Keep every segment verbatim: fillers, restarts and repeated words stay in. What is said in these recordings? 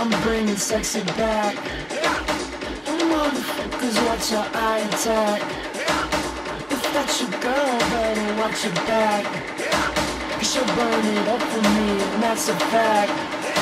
I'm bringing sexy back. Motherfuckers, watch your eye attack. If that's your girl, better watch your back. Cause she'll burn it up for me, and that's a fact.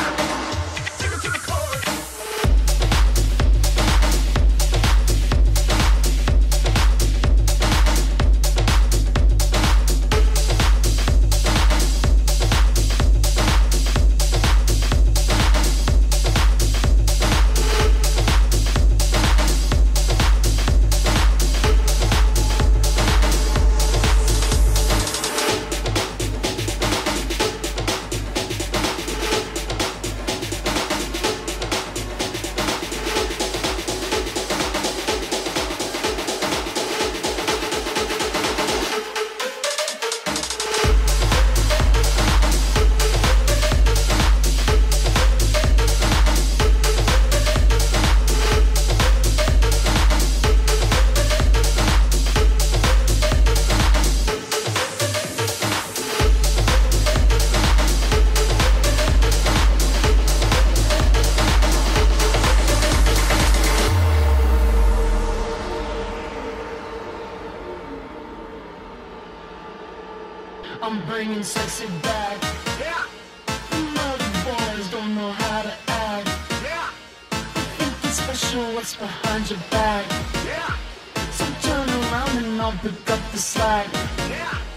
I'm bringing sexy back. Yeah. Mother boys don't know how to act. Yeah. Think it's special what's behind your back. Yeah. So turn around and I'll pick up the slack. Yeah.